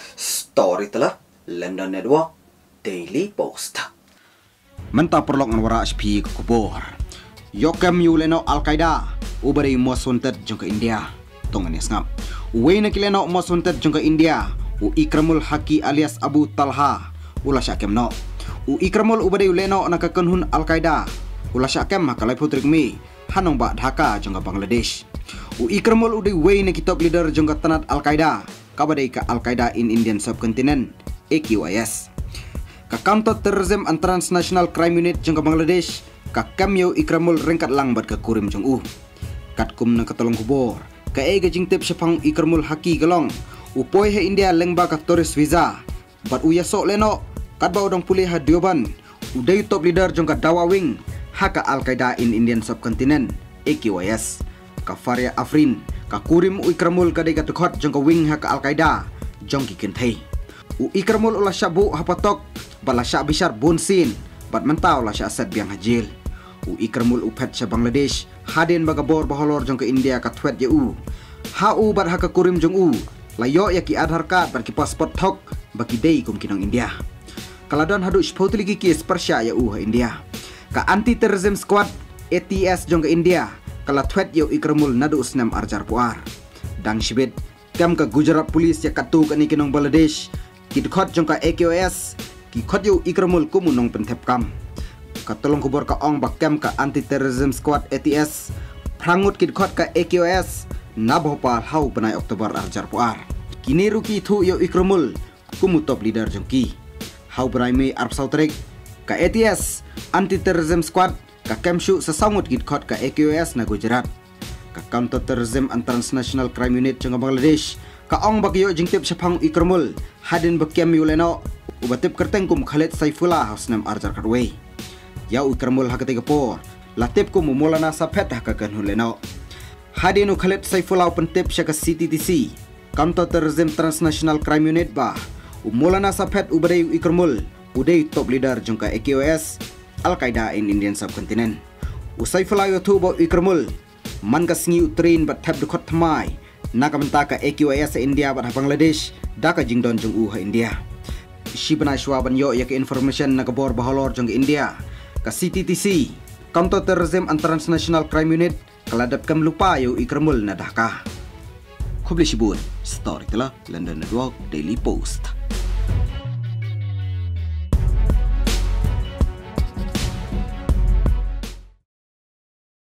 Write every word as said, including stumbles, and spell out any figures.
Story telah London Network Daily Post. Menta perlok ngwara H P ke kubur. Yokem yuleno Al-Qaeda ubari mosuntet jong ke India. Tongan ngap. Uwe kileno mosuntet jong ke India. U Ikramul Haki alias Abu Talha ulah syakem no. U Ikramul ubari uleno nakakenhun Al-Qaeda. Ulah syakem makalai putrik mi hanong ba Dhaka jong ke Bangladesh. U Ikramul udai we ne kitop leader jong ke tanat Al-Qaeda. Kabadai ka Al-Qaeda in Indian Subcontinent A Q I S. Ka Counter Terrorism and Transnational Crime Unit jong ke Bangladesh. Ka kamyo Ikramul rengkat lang bat ke kurim jong u. Kat kum na katolong kubor. Ka e gajing tip syapang Ikramul Haki galong. Upoy he India lengba ka tourist visa. Bat uya sok leno. Kat ba udang pulih ha dioban. Udai top leader jong ka Dawa Wing. Haka Al-Qaeda in Indian Subcontinent A Q I S. Ka Faria Afrin. Ka kurim u Ikramul kadai ka tukhot jong ka wing haka Al-Qaeda. Jong ki kenthai. U Ikramul ulah syabu hapatok. Bala syak bishar bonsin. Bat mentau lah syak set biang hajil. U Ikramul upet sya Bangladesh. Hadin bagabor baholor jong ke India ka twet ye u. Ha u bat haka kurim jong u. Layo ya ki Aadhaar card bat ki passport thok. Baki day kum kinong India. Kaladon hadu shpotli ki ki spersya ya u ha India. Ka Anti-Terrorism Squad A T S jong ke India. Kala twet ye Ikramul nadu usnam arjar puar. Dang shibit. Kam ka Gujarat Police ya katu ka ni kinong Bangladesh. Ki khot jong ka A Q I S. Ki khot ye Ikramul kumunong pentep kam. Katolong kubor ka ong bakem ka Anti-Terrorism Squad A T S. Prangut kit khot ka A Q I S. Nabhopal hau penai Oktober arjar puar. Kini ruki thu yo Ikramul kumu top leader jongki. Hau penai me Arab Sautrik ka A T S Anti-Terrorism Squad ka kemshu sesangut kit khot ka A Q I S na Gujarat. Ka Counter Terrorism and Transnational Crime Unit jong Bangladesh. Ka ong bagyo jingtip syapang Ikramul hadin bakem yuleno ubatip kerteng kum Khalid Saifullah hosnam arjar karway. Ya Ikramul hakati gapor latip kum mulana sapet hakakan huleno. Hadinu Khalid Saifullah pentip syaka C T T C Counter Terrorism Transnational Crime Unit ba umulana sapet ubadai Ikramul udai top leader jongka A Q I S Al-Qaeda in Indian Subcontinent. U Saifullah yo thu bo Ikramul man ka singi utrin bat thap dukot thamai nakamenta ka A Q I S India bat Bangladesh daka jingdon jong u ha India. Shibana shwaban yo yak information nakabor baholor jong India ka C T T C Counter Terrorism and Transnational Crime Unit kaladap kam lupa yo Ikramul na Dhaka. Khubli shibun story telah London Network Daily Post.